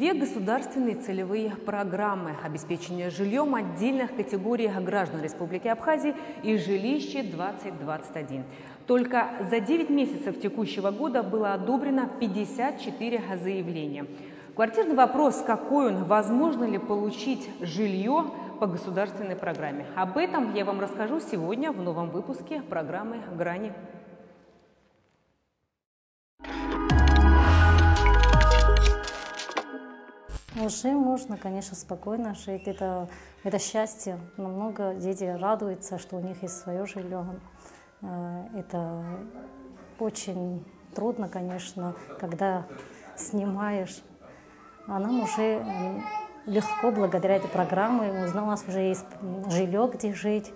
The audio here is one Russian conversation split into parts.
Две государственные целевые программы обеспечения жильем отдельных категорий граждан Республики Абхазия и жилище 2021. Только за 9 месяцев текущего года было одобрено 54 заявления. Квартирный вопрос, какой он, возможно ли получить жилье по государственной программе. Об этом я вам расскажу сегодня в новом выпуске программы «Грани». Уже можно, конечно, спокойно жить. Это счастье. Намного дети радуются, что у них есть свое жилье. Это очень трудно, конечно, когда снимаешь. А нам уже легко, благодаря этой программе, у нас уже есть жилье, где жить.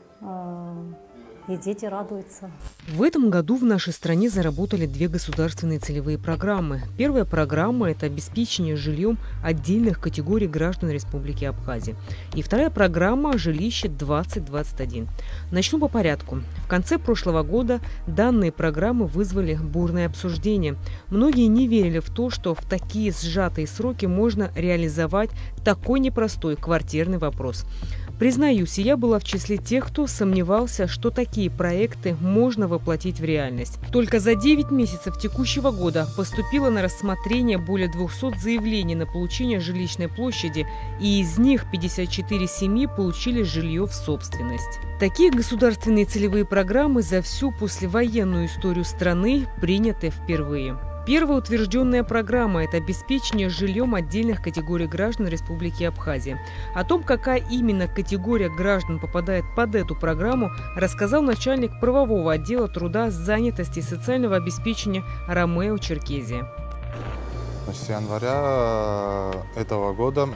И дети радуются. В этом году в нашей стране заработали две государственные целевые программы. Первая программа – это обеспечение жильем отдельных категорий граждан Республики Абхазия. И вторая программа – жилище 2021. Начну по порядку. В конце прошлого года данные программы вызвали бурное обсуждение. Многие не верили в то, что в такие сжатые сроки можно реализовать такой непростой квартирный вопрос. Признаюсь, я была в числе тех, кто сомневался, что такие проекты можно воплотить в реальность. Только за 9 месяцев текущего года поступило на рассмотрение более 200 заявлений на получение жилищной площади, и из них 54 семьи получили жилье в собственность. Такие государственные целевые программы за всю послевоенную историю страны приняты впервые. Первая утвержденная программа – это обеспечение жильем отдельных категорий граждан Республики Абхазия. О том, какая именно категория граждан попадает под эту программу, рассказал начальник правового отдела труда, занятости и социального обеспечения Ромео Черкезия. С января этого года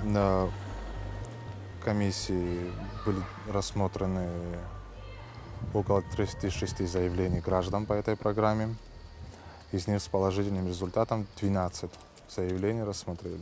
комиссии были рассмотрены около 36 заявлений граждан по этой программе. Из них с положительным результатом 12 заявлений рассмотрели.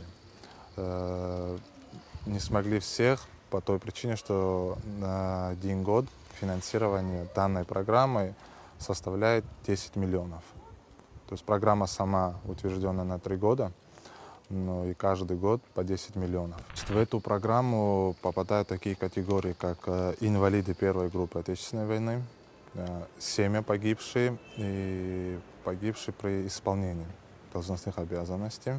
Не смогли всех по той причине, что на 1 год финансирование данной программы составляет 10 миллионов. То есть программа сама утверждена на 3 года, но и каждый год по 10 миллионов. В эту программу попадают такие категории, как инвалиды первой группы Отечественной войны, семьи погибшие и погибшие при исполнении должностных обязанностей,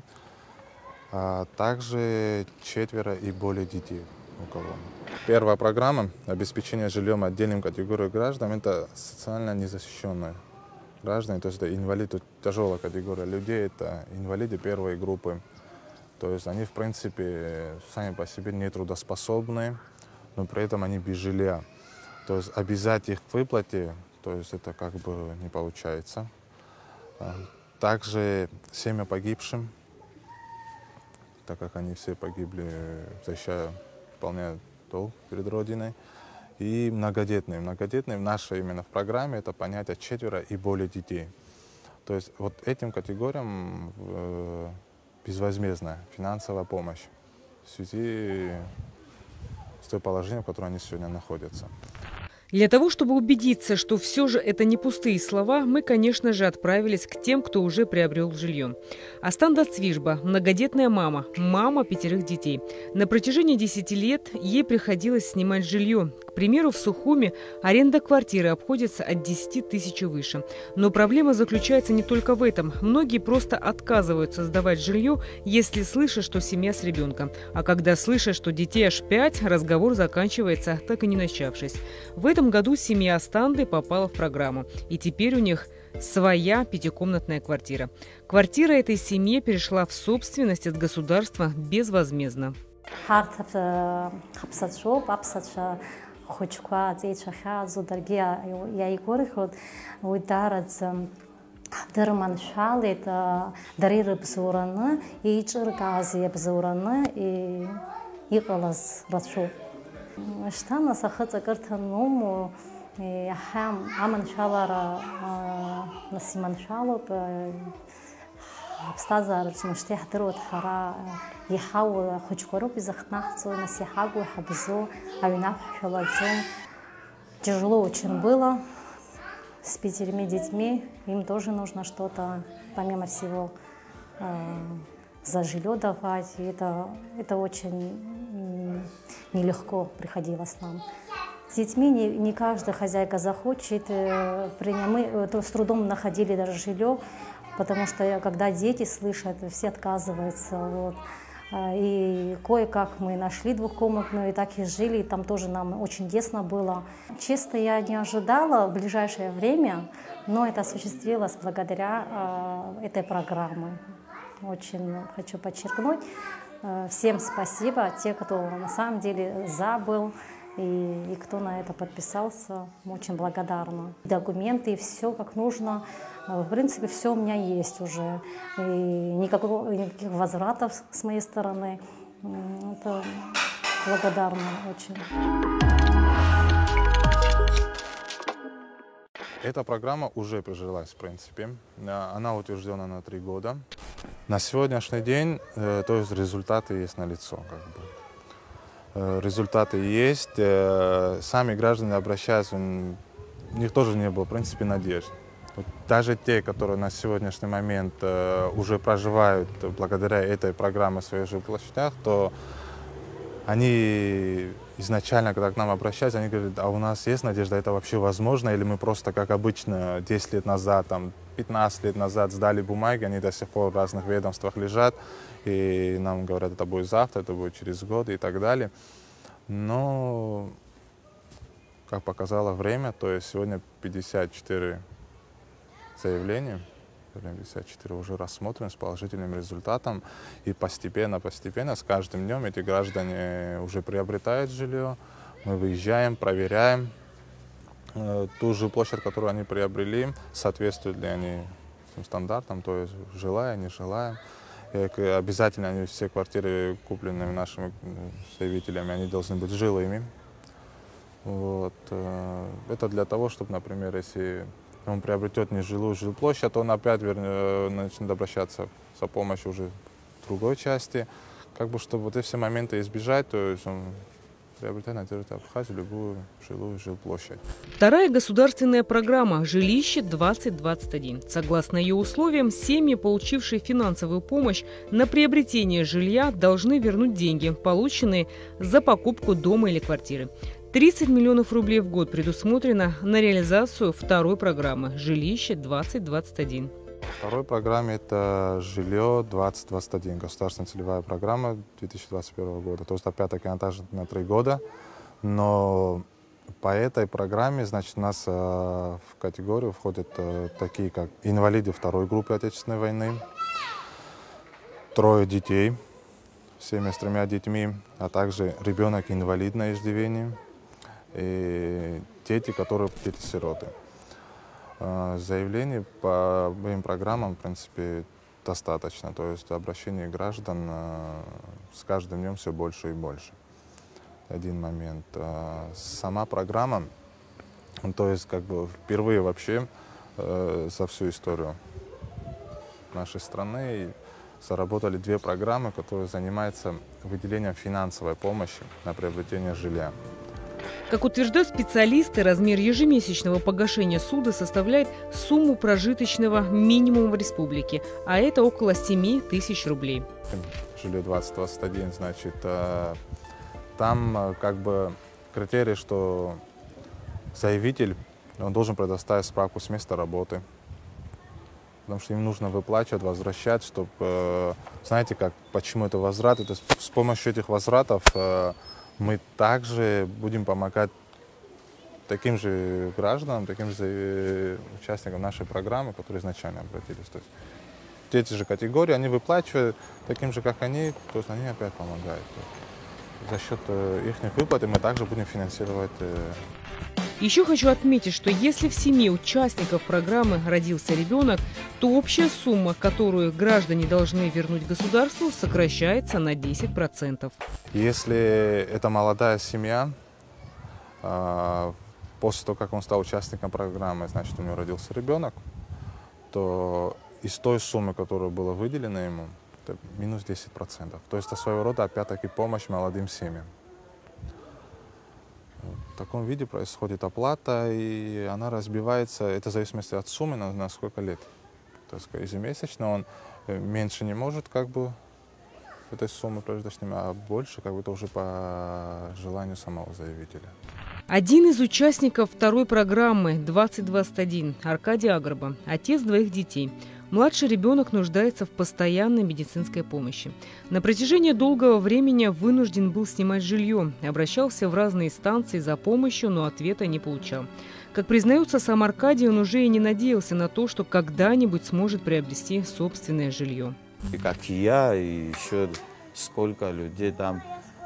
а также 4 и более детей у кого. Первая программа обеспечения жильем отдельным категориям граждан – это социально незащищенные граждане, то есть это инвалиды, тяжелая категория людей, это инвалиды первой группы. То есть они, в принципе, сами по себе нетрудоспособны, но при этом они без жилья. То есть обязать их к выплате, то есть это как бы не получается. Также семьи погибшим, так как они все погибли, защищая, выполняя долг перед Родиной. И многодетные. Многодетные в нашей именно в программе это понятие 4 и более детей. То есть вот этим категориям безвозмездная финансовая помощь в связи с той положением, в котором они сегодня находятся. Для того, чтобы убедиться, что все же это не пустые слова, мы, конечно же, отправились к тем, кто уже приобрел жилье. Астанда Цвижба – многодетная мама, мама 5 детей. На протяжении 10 лет ей приходилось снимать жилье. К примеру, в Сухуме аренда квартиры обходится от 10 тысяч и выше. Но проблема заключается не только в этом. Многие просто отказываются сдавать жилье, если слышат, что семья с ребенком. А когда слышат, что детей аж 5, разговор заканчивается, так и не начавшись. В этом году семья Астанды попала в программу, и теперь у них своя 5-комнатная квартира. Квартира этой семьи перешла в собственность от государства безвозмездно. Штана сахаца картаному хам аманшалара насиманшалоп абстазар чмаште хдрот хара яхау хочкороп изахнахцо насихагу хабзо авинафшалацо. Тяжело очень было с 5 детьми, им тоже нужно что-то помимо всего за жилье давать. И это очень нелегко приходилось нам. С детьми не каждая хозяйка захочет. Мы с трудом находили даже жилье, потому что когда дети слышат, все отказываются. Вот. И кое-как мы нашли двухкомнатную, и так и жили, и там тоже нам очень тесно было. Честно, я не ожидала в ближайшее время, но это осуществилось благодаря этой программе. Очень хочу подчеркнуть. Всем спасибо, те, кто на самом деле забыл, и кто на это подписался, очень благодарна. Документы, все как нужно. В принципе, все у меня есть уже. И никаких возвратов с моей стороны. Это благодарна очень. Эта программа уже прижилась, в принципе. Она утверждена на 3 года. На сегодняшний день, то есть результаты есть налицо. Результаты есть. Сами граждане обращаются, у них тоже не было, в принципе, надежд. Даже те, которые на сегодняшний момент уже проживают благодаря этой программе в своих жилплощадях, то они изначально, когда к нам обращаются, они говорят, а у нас есть надежда, это вообще возможно, или мы просто, как обычно, 10 лет назад, 15 лет назад сдали бумаги, они до сих пор в разных ведомствах лежат, и нам говорят, это будет завтра, это будет через год и так далее. Но, как показало время, то есть сегодня 54 заявления, 54 уже рассмотрены с положительным результатом, и постепенно, с каждым днем эти граждане уже приобретают жилье, мы выезжаем, проверяем ту же площадь, которую они приобрели, соответствуют ли они этим стандартам, то есть жилая, не жилая. И обязательно они, все квартиры, купленные нашими заявителями, они должны быть жилыми. Вот. Это для того, чтобы, например, если он приобретет нежилую жилплощадь, он опять начнет обращаться за помощью уже в другой части. Чтобы вот эти все моменты избежать, то есть он приобретает на территории Абхазии любую жилую жилплощадь. Вторая государственная программа «Жилище-2021». Согласно ее условиям, семьи, получившие финансовую помощь на приобретение жилья, должны вернуть деньги, полученные за покупку дома или квартиры. 30 миллионов рублей в год предусмотрено на реализацию второй программы «Жилище-2021». Во второй программе это «Жилье-2021», государственная целевая программа 2021 года. То есть опять-таки она также на 3 года. Но по этой программе, значит, у нас в категорию входят такие, как инвалиды второй группы Отечественной войны, 3 детей, семьи с 3 детьми, а также ребенок инвалид на иждивении, и дети, которые дети-сироты. Заявлений по обеим программам, в принципе, достаточно. То есть обращение граждан с каждым днем все больше и больше. Один момент. Сама программа, то есть впервые вообще за всю историю нашей страны заработали 2 программы, которые занимаются выделением финансовой помощи на приобретение жилья. Как утверждают специалисты, размер ежемесячного погашения суда составляет сумму прожиточного минимума в республике, а это около 7 тысяч рублей. Жилье-2021, значит, там критерий, что заявитель, он должен предоставить справку с места работы, потому что им нужно выплачивать, возвращать, чтобы, знаете, почему это возврат, это с помощью этих возвратов мы также будем помогать таким же гражданам, таким же участникам нашей программы, которые изначально обратились. То есть эти же категории, они выплачивают таким же, как они, то есть они опять помогают. За счет их выплаты мы также будем финансировать. Еще хочу отметить, что если в семье участников программы родился ребенок, то общая сумма, которую граждане должны вернуть государству, сокращается на 10%. Если это молодая семья, после того, как он стал участником программы, значит, у него родился ребенок, то из той суммы, которая была выделена ему, это минус 10%. То есть это своего рода, опять-таки, помощь молодым семьям. В таком виде происходит оплата, и она разбивается, это в зависимости от суммы, на сколько лет. То есть ежемесячно он меньше не может этой суммы прожиточной, а больше как бы это уже по желанию самого заявителя. Один из участников второй программы 2021 Аркадий Агроба, отец двоих детей. Младший ребенок нуждается в постоянной медицинской помощи. На протяжении долгого времени вынужден был снимать жилье, обращался в разные инстанции за помощью, но ответа не получал. Как признается сам Аркадий, он уже и не надеялся на то, что когда-нибудь сможет приобрести собственное жилье. И как и я, и еще сколько людей там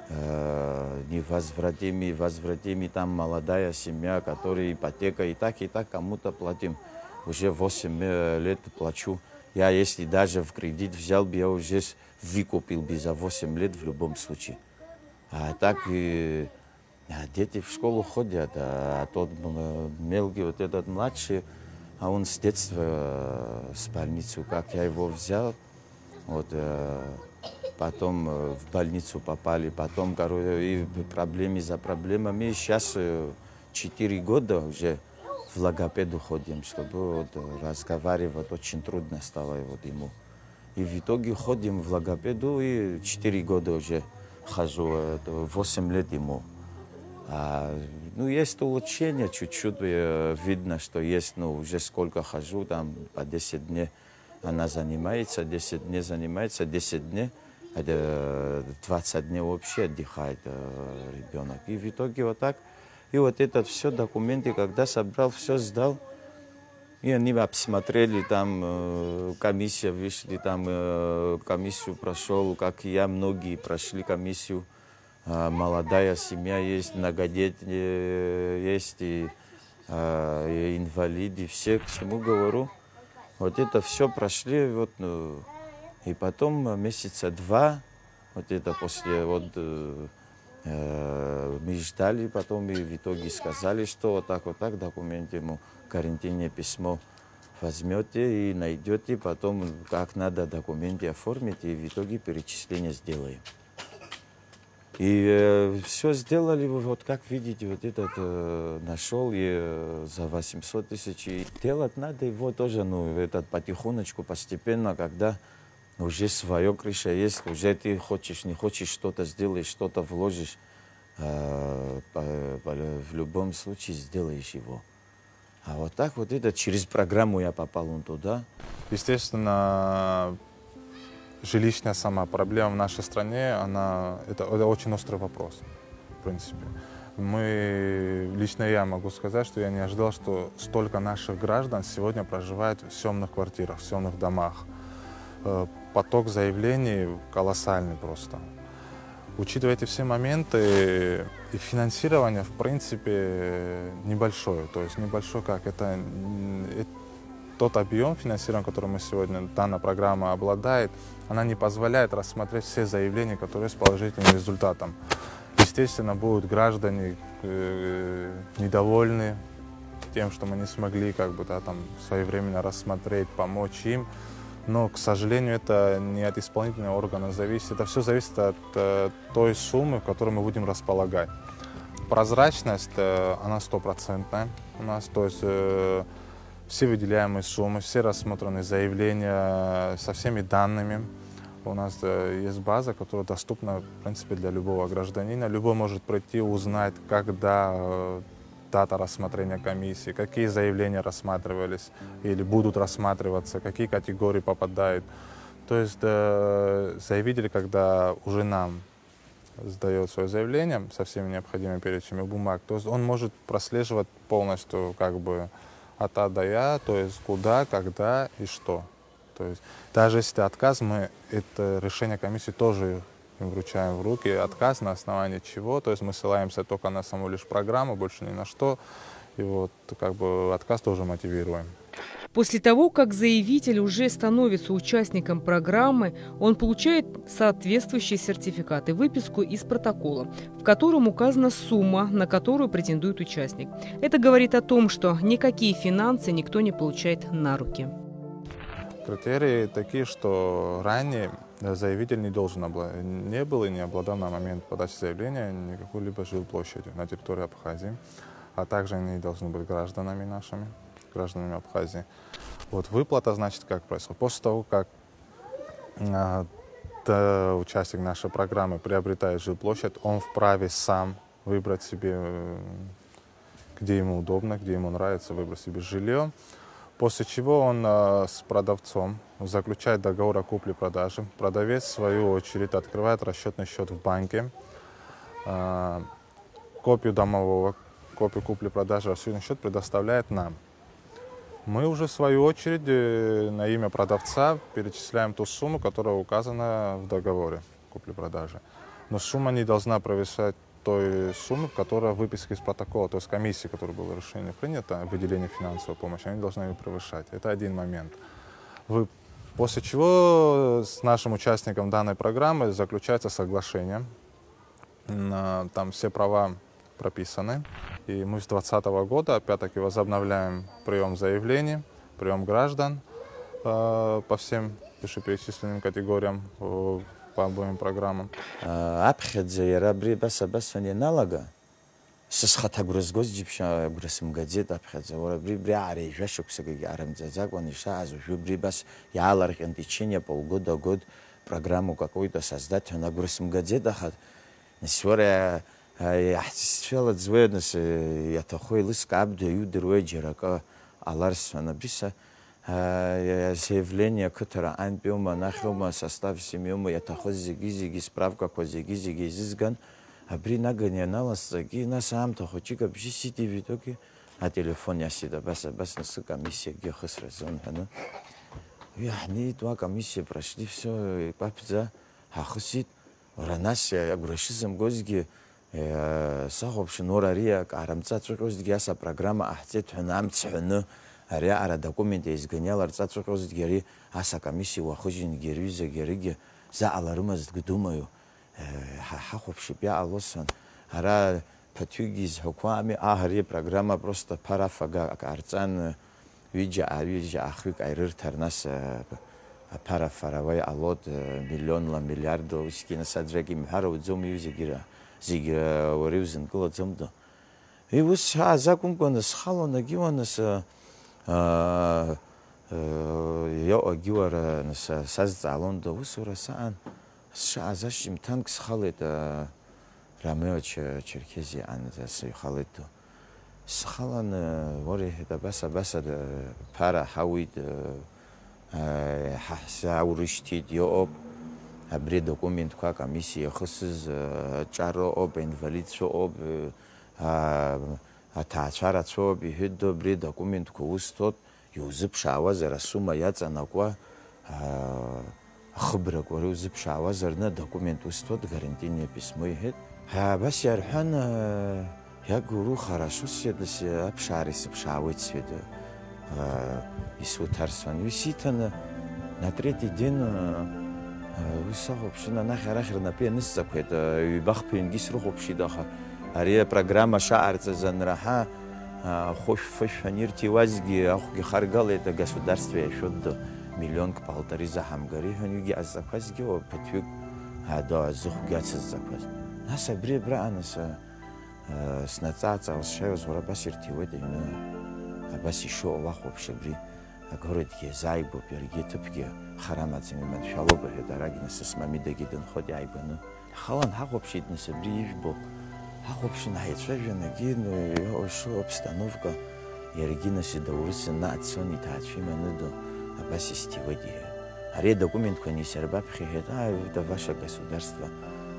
невозвратимы, там молодая семья, которая ипотека и так кому-то платим. Уже 8 лет плачу. Я если даже в кредит взял бы, я уже выкупил бы за 8 лет в любом случае. А так и дети в школу ходят, а тот мелкий, вот этот младший, а он с детства с больницы, как я его взял, вот, потом в больницу попали, потом и проблемы за проблемами. И сейчас 4 года уже в логопеду ходим, чтобы вот разговаривать очень трудно стало вот ему. И в итоге ходим в логопеду, и 4 года уже хожу, 8 лет ему. Ну, есть улучшение, чуть-чуть видно, что есть, ну, уже сколько хожу, там по 10 дней она занимается, 10 дней занимается, 10 дней, 20 дней вообще отдыхает ребенок. И в итоге вот так. И вот это все документы, когда собрал, все сдал. И они обсмотрели, там комиссия вышли, там комиссию прошел, как и я, многие прошли комиссию. Молодая семья есть, многодетные есть, и инвалиды, все, к чему говорю. Вот это все прошли, вот, и потом месяца 2, вот это после, вот, мы ждали, потом и в итоге сказали, что вот так документы ему, карантинное письмо возьмете и найдете, потом как надо документы оформить, и в итоге перечисление сделаем. И все сделали, вот как видите, вот этот нашел и за 800 тысяч. И делать надо его тоже, ну, этот потихонечку, постепенно, когда уже своя крыша есть, уже ты хочешь, не хочешь, что-то сделаешь, что-то вложишь, в любом случае сделаешь его. А вот так вот это через программу я попал он туда. Естественно, жилищная сама проблема в нашей стране, это очень острый вопрос, в принципе. Лично я могу сказать, что я не ожидал, что столько наших граждан сегодня проживает в съемных квартирах, в съемных домах. Поток заявлений колоссальный просто. Учитывая эти все моменты, и финансирование, в принципе, небольшое. То есть небольшое как это тот объем финансирования, который мы сегодня, данная программа обладает, она не позволяет рассмотреть все заявления, которые с положительным результатом. Естественно, будут граждане недовольны тем, что мы не смогли там своевременно рассмотреть, помочь им. Но, к сожалению, это не от исполнительного органа зависит. Это все зависит от той суммы, в которой мы будем располагать. Прозрачность, она 100% у нас. То есть все выделяемые суммы, все рассмотренные заявления со всеми данными. У нас есть база, которая доступна, в принципе, для любого гражданина. Любой может прийти, узнать, когда дата рассмотрения комиссии, какие заявления рассматривались или будут рассматриваться, какие категории попадают. То есть заявитель, когда уже нам сдает свое заявление со всеми необходимыми перечнями бумаг, то есть он может прослеживать полностью от А до Я, то есть куда, когда и что. То есть даже если отказ, мы это решение комиссии тоже им вручаем в руки. Отказ на основании чего, то есть мы ссылаемся только на саму лишь программу, больше ни на что. И вот отказ тоже мотивируем. После того, как заявитель уже становится участником программы, он получает соответствующие сертификаты, выписку из протокола, в котором указана сумма, на которую претендует участник. Это говорит о том, что никакие финансы никто не получает на руки. Критерии такие, что ранее заявитель не был и не обладал на момент подачи заявления никакой-либо жилплощадью на территории Абхазии, а также они должны быть гражданами Абхазии. Вот выплата, значит, как происходит? После того, как участник нашей программы приобретает жилплощадь, он вправе сам выбрать себе, где ему удобно, где ему нравится, выбрать себе жилье. После чего он с продавцом заключает договор о купле-продаже. Продавец, в свою очередь, открывает расчетный счет в банке. Копию домового, копию купли-продажи, расчетный счет предоставляет нам. Мы уже, в свою очередь, на имя продавца перечисляем ту сумму, которая указана в договоре купли-продажи. Но сумма не должна превышать той суммы, которая в выписке из протокола, то есть комиссии, которая было решение принято о выделении финансовой помощи, они должны ее превышать. Это один момент. После чего с нашим участником данной программы заключается соглашение. Там все права прописаны. И мы с 2020 года опять-таки возобновляем прием заявлений, прием граждан по всем вышеперечисленным категориям по обоим программам. Апхедзе ярабри баса не налага. Схатагрыз гозджипша грасм гадзет апхедзе ярабри бриари жашуксаги арамзазак ваниша азу жубри бас ялархен течение полгода год программу какую-то создать на грасм гадзет ахат. Несвора яхтисфела зведнес я такой лыск абду юдерведжерака аларсвана бриса заявление, которое анбиома нахилма состав семьёма я такой зиги справка по зиги зизган а при нагоне налас заги на сам такой чика бжисити видоки а телефон я сюда бас на комиссия где хасразон хана я не два комиссии прошли все и папза хасит ранас я грошизм гозги сахобш норария арамца цукозги яса программа ахтет ханам цхну ария ара документы изгонял арца цукозги гери аса комиссия вахожин гервиза гериге за аларумаз думаю хахобш бя алосан ара патюгиз хуками ахри программа просто парафага арцан видя ахвик айртарнас парафаравай алот миллионла миллиардо вискина саджаги мхаро зомю зигира зига оревзен голодзомдо и вот закумкона схалона гиванас я агивара сазалондо усурасан шазашим танк схалет рамео черкези анзас халето схалан вори это баса пара хауид хасаурыштит йоб абри документ ка комиссия хсыз чаро об инвалидсо об атачарацо бихидо бри документ ку устот юзып шавазара сума яцанаква خبرة كوروز بشعوذرنا دكومنت وستود غارنتيني باسمه هاد بس يرحن يا جورو خراشوس يدس بشعرس بشعوذ سيد يسوي ترسان ويسيتنا на третий день высоко община нахер на пенис заквет юбах пенгис рух общидаха ария программа шаарца занраха хош фашанир тивазги ахги харгал это государство еще до миллионка полторы за хамгари ханюги азакваз гео патюк да зухгяц закваз нас абри бранаса снацаца шеус варабасир тиведина абаси шо вах общебри агородки зайбо пергитопки харамацами мен шалобе дарагинас смамидегиден ходи айбану халан хак общиднес бриишбо хак община хайцвежена гин шо обстановка ергинаси даурис нацони тачиманудо абасисти води аре документ кони серба прихета это ваше государство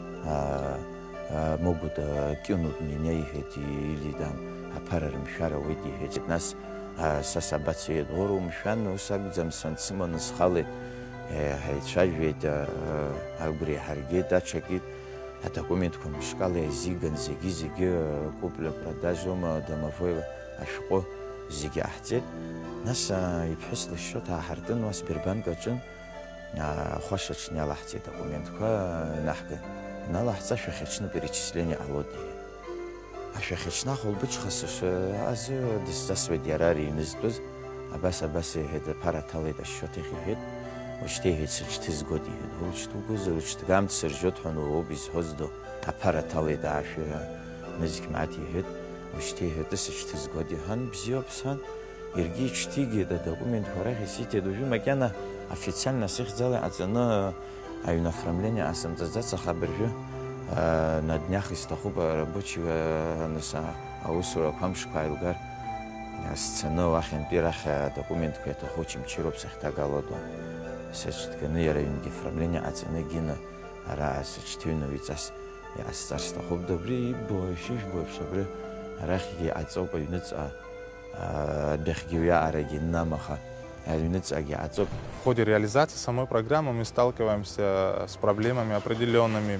могут кинуть меня эти или там аппарарм шара води эти нас сасабацие дворум шану сагзам сансимон схалы хайчавет агбри харгета чекит а документ кони шкале зиган зиги купля продажома домовой ашко зиги ахтет нас يبحث للشوط حردن وسبيربانك جن خوشش نلاحظي دокумент ка нахга налахца шахична перечисление алоди ашахична холбич хасш аз дистасвед ярари низбез абаса это параталы да счёты хит учти хит годи учту гузучт гамт сержот хану обиз хоздо апараталы да аш низик мати хит учти хит годи хан бзиопсан Ирги чтиги да документ хорахи сите дужу макяна официально сих зала ацана оформление автоматизация хабарю на днях из такого рабочего аусура камшкайлгар сцена вахен пирах документ это хочем чиропсах тагалоду сечтканы ярин оформление оценегина раз чтюновицас я старста хоб добрый бойшиш бойшабре рахи ацопа юнец бехгивя арагинна маха юнец аги ацоп. В ходе реализации самой программы мы сталкиваемся с проблемами определенными,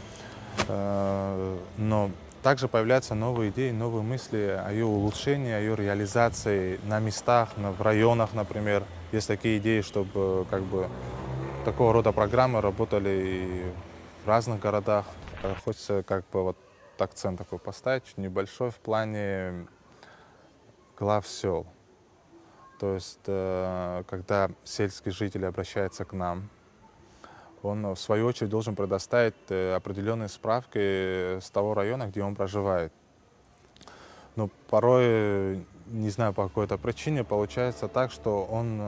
но также появляются новые идеи, новые мысли о ее улучшении, о ее реализации на местах, в районах, например. Есть такие идеи, чтобы такого рода программы работали и в разных городах. Хочется вот акцент такой поставить, небольшой в плане глав сел. То есть, когда сельский житель обращается к нам, он, в свою очередь, должен предоставить определенные справки с того района, где он проживает. Но порой, не знаю по какой-то причине, получается так, что он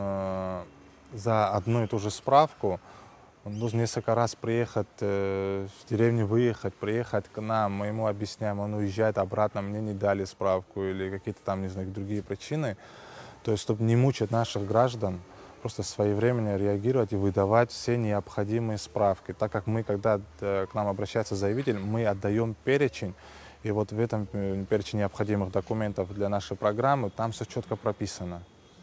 за одну и ту же справку он должен несколько раз приехать в деревню, выехать, приехать к нам, мы ему объясняем, он уезжает обратно, мне не дали справку или какие-то там, не знаю, другие причины. То есть, чтобы не мучить наших граждан, просто своевременно реагировать и выдавать все необходимые справки. Так как мы, когда к нам обращается заявитель, мы отдаем перечень, и вот в этом перечне необходимых документов для нашей программы, там все четко прописано.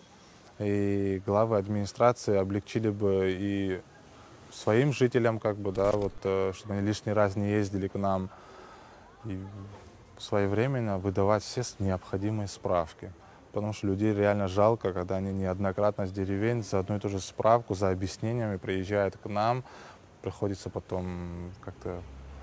И главы администрации облегчили бы и своим жителям, чтобы они лишний раз не ездили к нам, и своевременно выдавать все необходимые справки. Потому что людей реально жалко, когда они неоднократно с деревень за одну и ту же справку, за объяснениями приезжают к нам. Приходится потом как-то...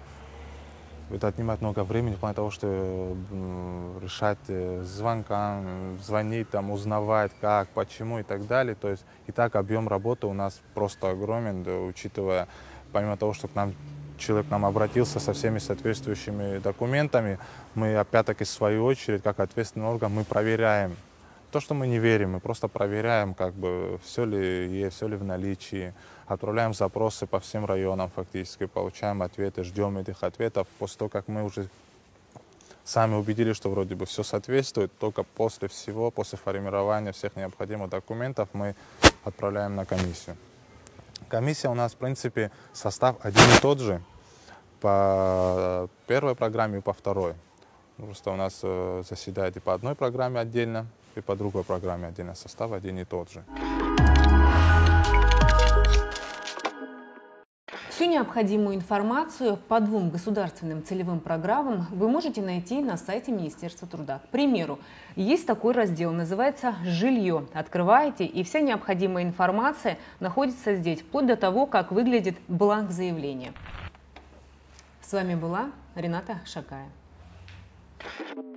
Это отнимает много времени в плане того, что решать звонкам, звонить, узнавать, как, почему и так далее. То есть и так объем работы у нас просто огромен, да, учитывая, помимо того, что человек к нам обратился со всеми соответствующими документами, мы опять-таки в свою очередь, как ответственный орган, мы проверяем. То, что мы не верим, мы просто проверяем, все ли есть, все ли в наличии. Отправляем запросы по всем районам фактически, получаем ответы, ждем этих ответов. После того, как мы уже сами убедились, что вроде бы все соответствует, только после формирования всех необходимых документов мы отправляем на комиссию. Комиссия у нас, в принципе, состав один и тот же по первой программе и по второй. Просто у нас заседает и по одной программе отдельно, и по другой программе отдельно. Состав один и тот же. Всю необходимую информацию по двум государственным целевым программам вы можете найти на сайте Министерства труда. К примеру, есть такой раздел, называется «Жилье». Открываете, и вся необходимая информация находится здесь, вплоть до того, как выглядит бланк заявления. С вами была Рената Шакая.